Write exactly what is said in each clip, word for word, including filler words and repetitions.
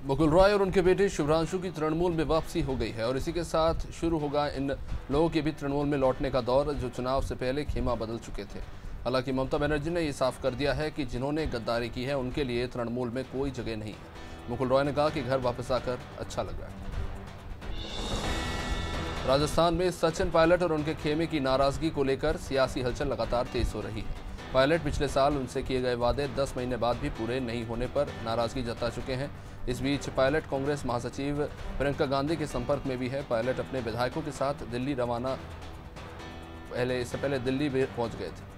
मुकुल रॉय और उनके बेटे शुभ्रांशु की तृणमूल में वापसी हो गई है और इसी के साथ शुरू होगा इन लोगों के भी तृणमूल में लौटने का दौर, जो चुनाव से पहले खेमा बदल चुके थे। हालांकि ममता बनर्जी ने यह साफ कर दिया है कि जिन्होंने गद्दारी की है उनके लिए तृणमूल में कोई जगह नहीं है। मुकुल रॉय ने कहा कि घर वापस आकर अच्छा लग रहा है। राजस्थान में सचिन पायलट और उनके खेमे की नाराजगी को लेकर सियासी हलचल लगातार तेज हो रही है। पायलट पिछले साल उनसे किए गए वादे दस महीने बाद भी पूरे नहीं होने पर नाराजगी जता चुके हैं। इस बीच पायलट कांग्रेस महासचिव प्रियंका गांधी के संपर्क में भी है। पायलट अपने विधायकों के साथ दिल्ली रवाना पहले इससे पहले दिल्ली पहुंच गए थे।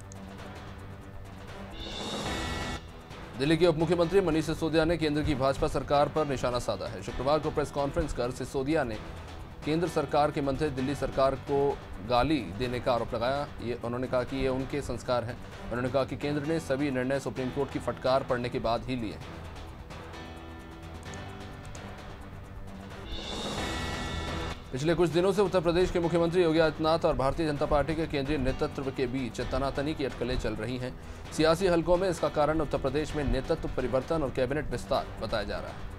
दिल्ली के उप मुख्यमंत्री मनीष सिसोदिया ने केंद्र की भाजपा सरकार पर निशाना साधा है। शुक्रवार को प्रेस कॉन्फ्रेंस कर सिसोदिया ने केंद्र सरकार के मंत्री दिल्ली सरकार को गाली देने का आरोप लगाया। ये उन्होंने कहा कि ये उनके संस्कार हैं। उन्होंने कहा कि केंद्र ने सभी निर्णय सुप्रीम कोर्ट की फटकार पड़ने के बाद ही लिए। पिछले कुछ दिनों से उत्तर प्रदेश के मुख्यमंत्री योगी आदित्यनाथ और भारतीय जनता पार्टी के केंद्रीय नेतृत्व के बीच तनातनी की अटकलें चल रही हैं। सियासी हलकों में इसका कारण उत्तर प्रदेश में नेतृत्व परिवर्तन और कैबिनेट विस्तार बताया जा रहा है।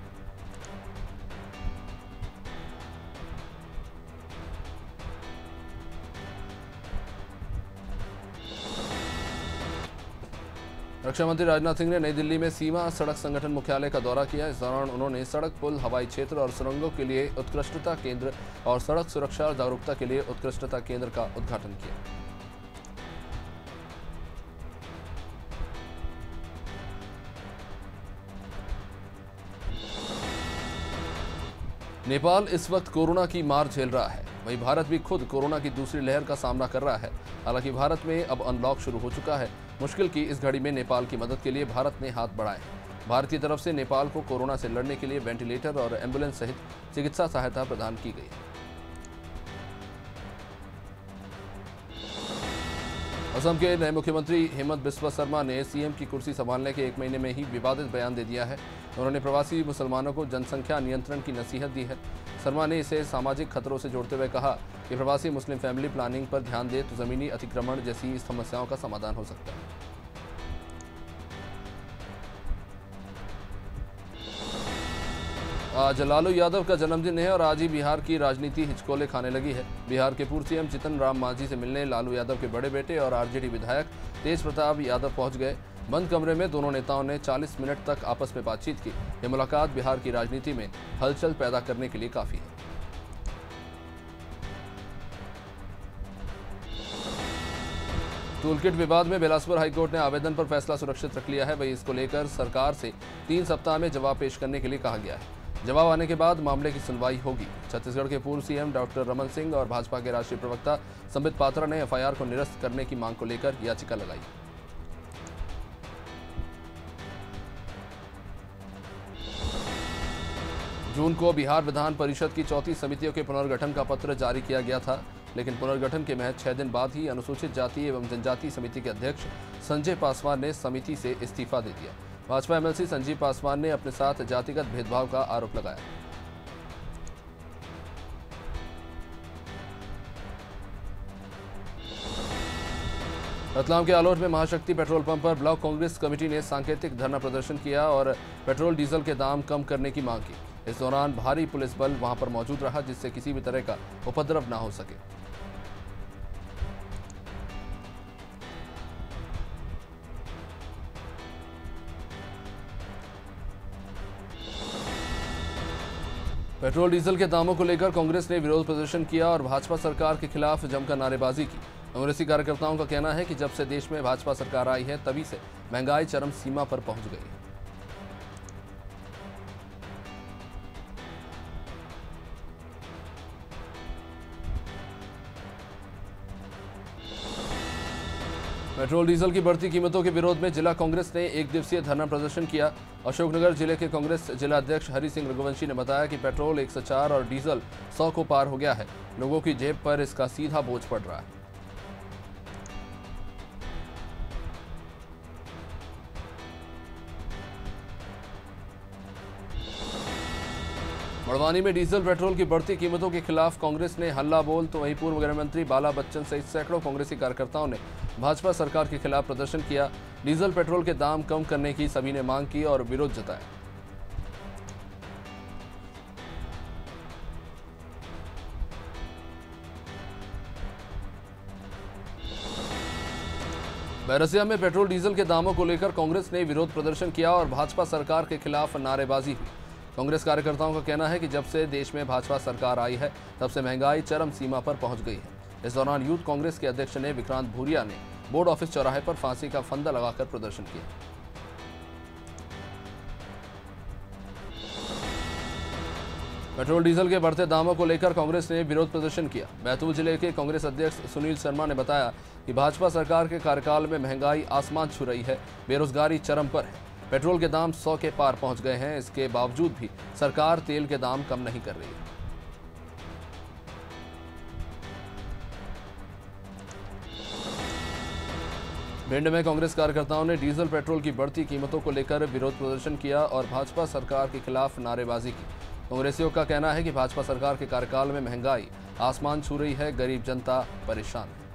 रक्षा मंत्री राजनाथ सिंह ने नई दिल्ली में सीमा सड़क संगठन मुख्यालय का दौरा किया। इस दौरान उन्होंने सड़क, पुल, हवाई क्षेत्र और सुरंगों के लिए उत्कृष्टता केंद्र और सड़क सुरक्षा और जागरूकता के लिए उत्कृष्टता केंद्र का उद्घाटन किया। नेपाल इस वक्त कोरोना की मार झेल रहा है। वहीं भारत भी खुद कोरोना की दूसरी लहर का सामना कर रहा है। हालांकि भारत में अब अनलॉक शुरू हो चुका है। मुश्किल की इस घड़ी में नेपाल की मदद के लिए भारत ने हाथ बढ़ाए हैं। भारत की तरफ से नेपाल को कोरोना से लड़ने के लिए वेंटिलेटर और एम्बुलेंस सहित चिकित्सा सहायता प्रदान की गई है। असम के नए मुख्यमंत्री हेमंत बिस्वा शर्मा ने सीएम की कुर्सी संभालने के एक महीने में ही विवादित बयान दे दिया है। उन्होंने प्रवासी मुसलमानों को जनसंख्या नियंत्रण की नसीहत दी है। शर्मा ने इसे सामाजिक खतरों से जोड़ते हुए कहा कि प्रवासी मुस्लिम फैमिली प्लानिंग पर ध्यान दे तो जमीनी अतिक्रमण जैसी समस्याओं का समाधान हो सकता है। आज लालू यादव का जन्मदिन है और आज ही बिहार की राजनीति हिचकोले खाने लगी है। बिहार के पूर्व सीएम जीतन राम मांझी से मिलने लालू यादव के बड़े बेटे और आरजेडी विधायक तेज प्रताप यादव पहुंच गए। बंद कमरे में दोनों नेताओं ने चालीस मिनट तक आपस में बातचीत की। यह मुलाकात बिहार की राजनीति में हलचल पैदा करने के लिए काफी है। टूलकिट विवाद में बिलासपुर हाईकोर्ट ने आवेदन पर फैसला सुरक्षित रख लिया है। वही इसको लेकर सरकार से तीन सप्ताह में जवाब पेश करने के लिए कहा गया है। जवाब आने के बाद मामले की सुनवाई होगी। छत्तीसगढ़ के पूर्व सीएम डॉक्टर रमन सिंह और भाजपा के राष्ट्रीय प्रवक्ता संबित पात्रा ने एफआईआर को निरस्त करने की मांग को लेकर याचिका लगाई। जून को बिहार विधान परिषद की चौंतीस समितियों के पुनर्गठन का पत्र जारी किया गया था, लेकिन पुनर्गठन के महज छह दिन बाद ही अनुसूचित जाति एवं जनजाति समिति के अध्यक्ष संजय पासवान ने समिति से इस्तीफा दे दिया। भाजपा एमएलसी संजीव पासवान ने अपने साथ जातिगत भेदभाव का आरोप लगाया। रतलाम के आलोट में महाशक्ति पेट्रोल पंप पर ब्लॉक कांग्रेस कमेटी ने सांकेतिक धरना प्रदर्शन किया और पेट्रोल डीजल के दाम कम करने की मांग की। इस दौरान भारी पुलिस बल वहां पर मौजूद रहा, जिससे किसी भी तरह का उपद्रव न हो सके। पेट्रोल डीजल के दामों को लेकर कांग्रेस ने विरोध प्रदर्शन किया और भाजपा सरकार के खिलाफ जमकर नारेबाजी की। कांग्रेसी कार्यकर्ताओं का कहना है कि जब से देश में भाजपा सरकार आई है तभी से महंगाई चरम सीमा पर पहुंच गई है। पेट्रोल डीजल की बढ़ती कीमतों के विरोध में जिला कांग्रेस ने एक दिवसीय धरना प्रदर्शन किया। अशोकनगर जिले के कांग्रेस जिला अध्यक्ष हरि सिंह रघुवंशी ने बताया कि पेट्रोल एक सौ चार और डीजल सौ को पार हो गया है। लोगों की जेब पर इसका सीधा बोझ पड़ रहा है। मड़वानी में डीजल पेट्रोल की बढ़ती कीमतों के खिलाफ कांग्रेस ने हल्ला बोल तो वहीं पूर्व गृह मंत्री बाला बच्चन सहित सैकड़ों कांग्रेसी कार्यकर्ताओं ने भाजपा सरकार के खिलाफ प्रदर्शन किया। डीजल पेट्रोल के दाम कम करने की सभी ने मांग की और विरोध जताया। बैरसिया में पेट्रोल डीजल के दामों को लेकर कांग्रेस ने विरोध प्रदर्शन किया और भाजपा सरकार के खिलाफ नारेबाजी हुई। कांग्रेस कार्यकर्ताओं का कहना है कि जब से देश में भाजपा सरकार आई है तब से महंगाई चरम सीमा पर पहुंच गई है। इस दौरान यूथ कांग्रेस के अध्यक्ष ने विक्रांत भूरिया ने बोर्ड ऑफिस चौराहे पर फांसी का फंदा लगाकर प्रदर्शन किया। पेट्रोल डीजल के बढ़ते दामों को लेकर कांग्रेस ने विरोध प्रदर्शन किया। बैतूल जिले के कांग्रेस अध्यक्ष सुनील शर्मा ने बताया कि भाजपा सरकार के कार्यकाल में महंगाई आसमान छू रही है, बेरोजगारी चरम पर है, पेट्रोल के दाम सौ के पार पहुंच गए हैं। इसके बावजूद भी सरकार तेल के दाम कम नहीं कर रही है। भिंड में कांग्रेस कार्यकर्ताओं ने डीजल पेट्रोल की बढ़ती कीमतों को लेकर विरोध प्रदर्शन किया और भाजपा सरकार के खिलाफ नारेबाजी की। कांग्रेसियों का कहना है कि भाजपा सरकार के कार्यकाल में महंगाई आसमान छू रही है, गरीब जनता परेशान है।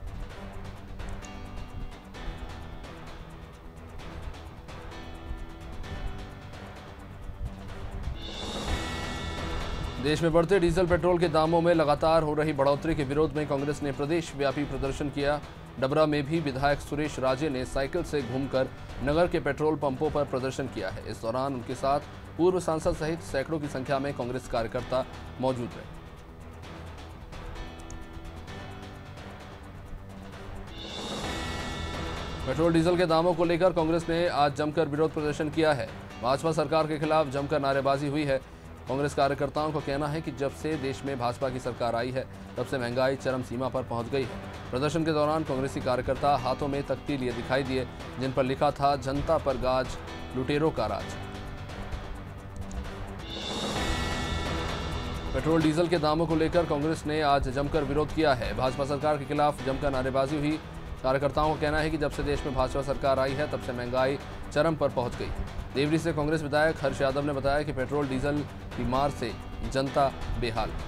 देश में बढ़ते डीजल पेट्रोल के दामों में लगातार हो रही बढ़ोतरी के विरोध में कांग्रेस ने प्रदेश व्यापी प्रदर्शन किया। डबरा में भी विधायक सुरेश राजे ने साइकिल से घूमकर नगर के पेट्रोल पंपों पर प्रदर्शन किया है। इस दौरान उनके साथ पूर्व सांसद सहित सैकड़ों की संख्या में कांग्रेस कार्यकर्ता मौजूद रहे। पेट्रोल डीजल के दामों को लेकर कांग्रेस ने आज जमकर विरोध प्रदर्शन किया है। भाजपा सरकार के खिलाफ जमकर नारेबाजी हुई है। कांग्रेस कार्यकर्ताओं का कहना है कि जब से देश में भाजपा की सरकार आई है तब से महंगाई चरम सीमा पर पहुंच गई है। प्रदर्शन के दौरान कांग्रेसी कार्यकर्ता हाथों में तख्ती लिए दिखाई दिए, जिन पर लिखा था जनता पर गाज, लुटेरों का राज। पेट्रोल डीजल के दामों को लेकर कांग्रेस ने आज जमकर विरोध किया है। भाजपा सरकार के खिलाफ जमकर नारेबाजी हुई। कार्यकर्ताओं का कहना है कि जब से देश में भाजपा सरकार आई है तब से महंगाई चरम पर पहुंच गई है। देवरी से कांग्रेस विधायक हर्ष यादव ने बताया कि पेट्रोल डीजल की मार से जनता बेहाल है।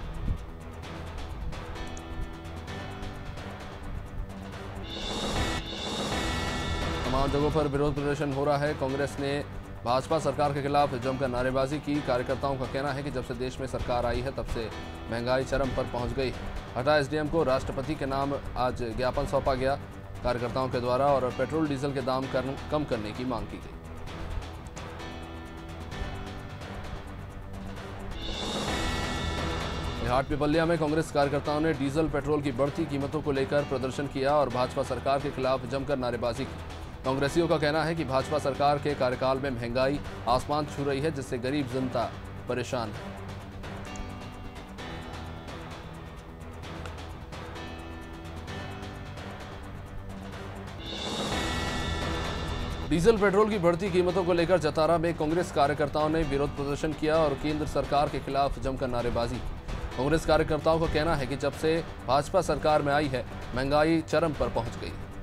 तमाम जगहों पर विरोध प्रदर्शन हो रहा है। कांग्रेस ने भाजपा सरकार के खिलाफ जमकर नारेबाजी की। कार्यकर्ताओं का कहना है कि जब से देश में सरकार आई है तब से महंगाई चरम पर पहुंच गई है। हटा एसडीएम को राष्ट्रपति के नाम आज ज्ञापन सौंपा गया कार्यकर्ताओं के द्वारा और पेट्रोल डीजल के दाम कर, कम करने की मांग की गई। हाट पिपलिया में कांग्रेस कार्यकर्ताओं ने डीजल पेट्रोल की बढ़ती कीमतों को लेकर प्रदर्शन किया और भाजपा सरकार के खिलाफ जमकर नारेबाजी की। कांग्रेसियों का कहना है कि भाजपा सरकार के कार्यकाल में महंगाई आसमान छू रही है, जिससे गरीब जनता परेशान है। डीजल पेट्रोल की बढ़ती कीमतों को लेकर जतारा में कांग्रेस कार्यकर्ताओं ने विरोध प्रदर्शन किया और केंद्र सरकार के खिलाफ जमकर नारेबाजी। कांग्रेस कार्यकर्ताओं का कहना है कि जब से भाजपा सरकार में आई है महंगाई चरम पर पहुंच गई है।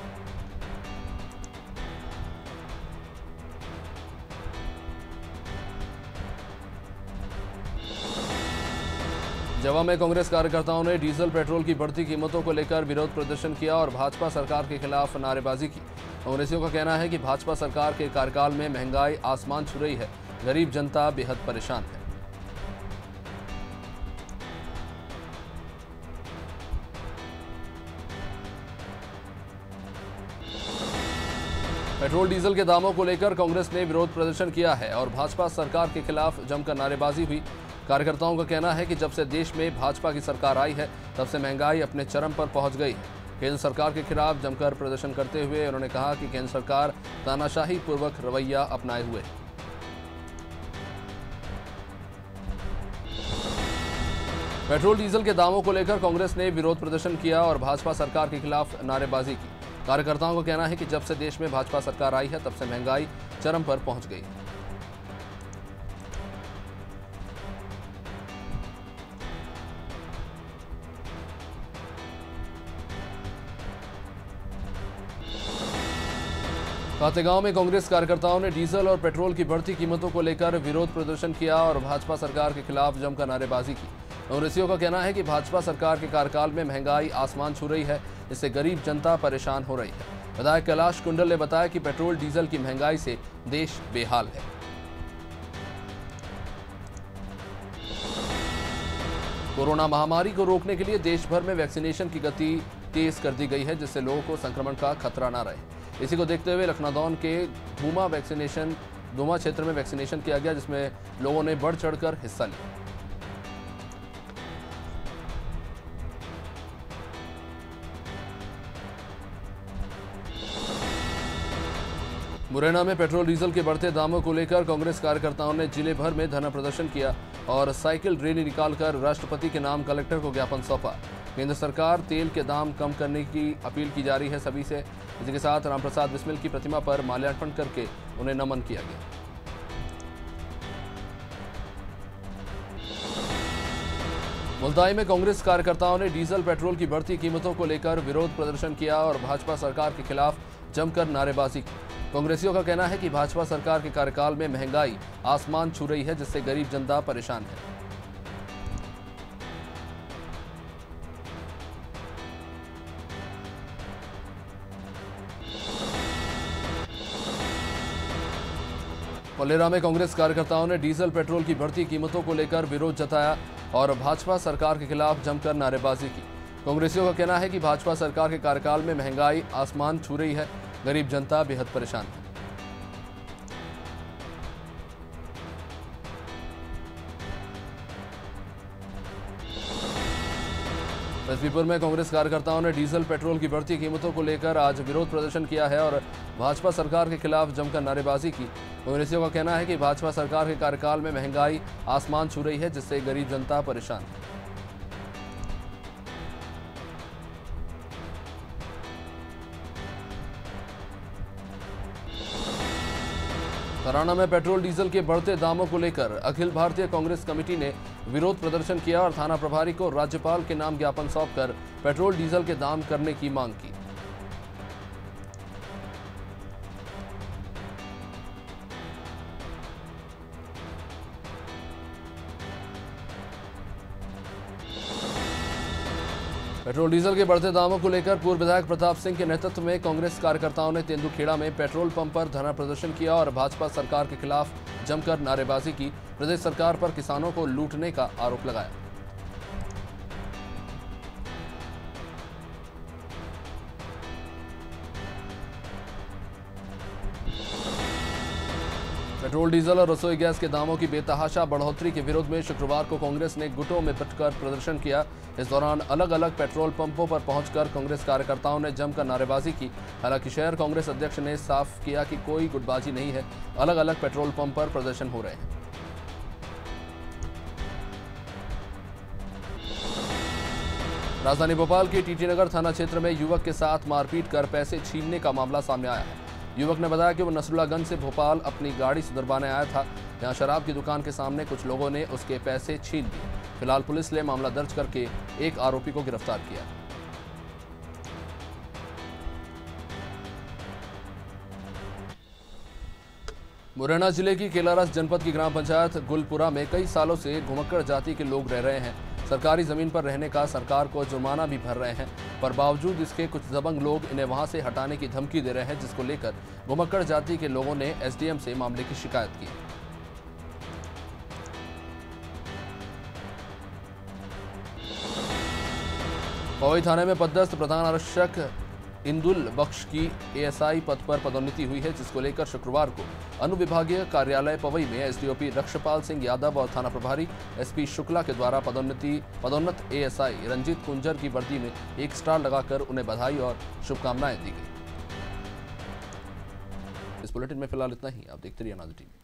जवा में कांग्रेस कार्यकर्ताओं ने डीजल पेट्रोल की बढ़ती कीमतों को लेकर विरोध प्रदर्शन किया और भाजपा सरकार के खिलाफ नारेबाजी की। कांग्रेसियों का कहना है कि भाजपा सरकार के कार्यकाल में महंगाई आसमान छू रही है, गरीब जनता बेहद परेशान है। पेट्रोल डीजल के दामों को लेकर कांग्रेस ने विरोध प्रदर्शन किया है और भाजपा सरकार के खिलाफ जमकर नारेबाजी हुई। कार्यकर्ताओं का कहना है कि जब से देश में भाजपा की सरकार आई है तब से महंगाई अपने चरम पर पहुंच गई है। केंद्र सरकार के खिलाफ जमकर प्रदर्शन करते हुए उन्होंने कहा कि केंद्र सरकार तानाशाही पूर्वक रवैया अपनाए हुए है। पेट्रोल डीजल के दामों को लेकर कांग्रेस ने विरोध प्रदर्शन किया और भाजपा सरकार के खिलाफ नारेबाजी की। कार्यकर्ताओं का कहना है कि जब से देश में भाजपा सरकार आई है तब से महंगाई चरम पर पहुंच गई है। खातेगांव में कांग्रेस कार्यकर्ताओं ने डीजल और पेट्रोल की बढ़ती कीमतों को लेकर विरोध प्रदर्शन किया और भाजपा सरकार के खिलाफ जमकर नारेबाजी की। कांग्रेसियों का कहना है कि भाजपा सरकार के कार्यकाल में महंगाई आसमान छू रही है, इससे गरीब जनता परेशान हो रही है। विधायक कैलाश कुंडल ने बताया कि पेट्रोल डीजल की महंगाई से देश बेहाल है। कोरोना महामारी को रोकने के लिए देश भर में वैक्सीनेशन की गति तेज कर दी गई है, जिससे लोगों को संक्रमण का खतरा न रहे। इसी को देखते हुए लखनऊ के धूमा वैक्सीनेशन धूमा क्षेत्र में वैक्सीनेशन किया गया, जिसमें लोगों ने बढ़ चढ़कर हिस्सा लिया। मुरैना में पेट्रोल डीजल के बढ़ते दामों को लेकर कांग्रेस कार्यकर्ताओं ने जिले भर में धरना प्रदर्शन किया और साइकिल रैली निकालकर राष्ट्रपति के नाम कलेक्टर को ज्ञापन सौंपा। केंद्र सरकार तेल के दाम कम करने की अपील की जा रही है सभी से। इसी के साथ रामप्रसाद बिस्मिल की प्रतिमा पर माल्यार्पण करके उन्हें नमन किया गया। मुल्ताई में कांग्रेस कार्यकर्ताओं ने डीजल पेट्रोल की बढ़ती कीमतों को लेकर विरोध प्रदर्शन किया और भाजपा सरकार के खिलाफ जमकर नारेबाजी की। कांग्रेसियों का कहना है कि भाजपा सरकार के कार्यकाल में महंगाई आसमान छू रही है, जिससे गरीब जनता परेशान है। फलेरा में कांग्रेस कार्यकर्ताओं ने डीजल पेट्रोल की बढ़ती कीमतों को लेकर विरोध जताया और भाजपा सरकार के खिलाफ जमकर नारेबाजी की। कांग्रेसियों का कहना है कि भाजपा सरकार के कार्यकाल में महंगाई आसमान छू रही है, गरीब जनता बेहद परेशान है। लक्ष्मीपुर में कांग्रेस कार्यकर्ताओं ने डीजल पेट्रोल की बढ़ती कीमतों को लेकर आज विरोध प्रदर्शन किया है और भाजपा सरकार के खिलाफ जमकर नारेबाजी की। कांग्रेसियों का कहना है कि भाजपा सरकार के कार्यकाल में महंगाई आसमान छू रही है, जिससे गरीब जनता परेशान है। हरियाणा में पेट्रोल डीजल के बढ़ते दामों को लेकर अखिल भारतीय कांग्रेस कमेटी ने विरोध प्रदर्शन किया और थाना प्रभारी को राज्यपाल के नाम ज्ञापन सौंपकर पेट्रोल डीजल के दाम करने की मांग की। पेट्रोल डीजल के बढ़ते दामों को लेकर पूर्व विधायक प्रताप सिंह के नेतृत्व में कांग्रेस कार्यकर्ताओं ने तेंदुखेड़ा में पेट्रोल पंप पर धरना प्रदर्शन किया और भाजपा सरकार के खिलाफ जमकर नारेबाजी की। प्रदेश सरकार पर किसानों को लूटने का आरोप लगाया। पेट्रोल डीजल और रसोई गैस के दामों की बेतहाशा बढ़ोतरी के विरोध में शुक्रवार को कांग्रेस ने गुटों में बंटकर प्रदर्शन किया। इस दौरान अलग अलग पेट्रोल पंपों पर पहुंचकर कांग्रेस कार्यकर्ताओं ने जमकर नारेबाजी की। हालांकि शहर कांग्रेस अध्यक्ष ने साफ किया कि कोई गुटबाजी नहीं है, अलग अलग पेट्रोल पंप पर प्रदर्शन हो रहे हैं। राजधानी भोपाल के टीटी नगर थाना क्षेत्र में युवक के साथ मारपीट कर पैसे छीनने का मामला सामने आया है। युवक ने बताया कि वो नसरुल्लागंज से भोपाल अपनी गाड़ी सुधरवाने आया था। यहां शराब की दुकान के सामने कुछ लोगों ने उसके पैसे छीन लिए। फिलहाल पुलिस ने मामला दर्ज करके एक आरोपी को गिरफ्तार किया। मुरैना जिले की केलारस जनपद की ग्राम पंचायत गुलपुरा में कई सालों से घुमक्कड़ जाति के लोग रह रहे हैं। सरकारी जमीन पर रहने का सरकार को जुर्माना भी भर रहे हैं, पर बावजूद इसके कुछ दबंग लोग इन्हें वहां से हटाने की धमकी दे रहे हैं, जिसको लेकर घुमक्कड़ जाति के लोगों ने एसडीएम से मामले की शिकायत की। पवई थाने में पदस्थ प्रधान आरक्षक इंदुल बख्श की एएसआई पद पर पदोन्नति हुई है, जिसको लेकर शुक्रवार को अनुविभागीय कार्यालय पवई में एसडीओपी रक्षपाल सिंह यादव और थाना प्रभारी एसपी शुक्ला के द्वारा पदोन्नति पदोन्नत एएसआई रंजीत कुंजर की वर्दी में एक स्टार लगाकर उन्हें बधाई और शुभकामनाएं दी गई। इस बुलेटिन में फिलहाल इतना ही। आप देखते रहिए अनाज टीवी।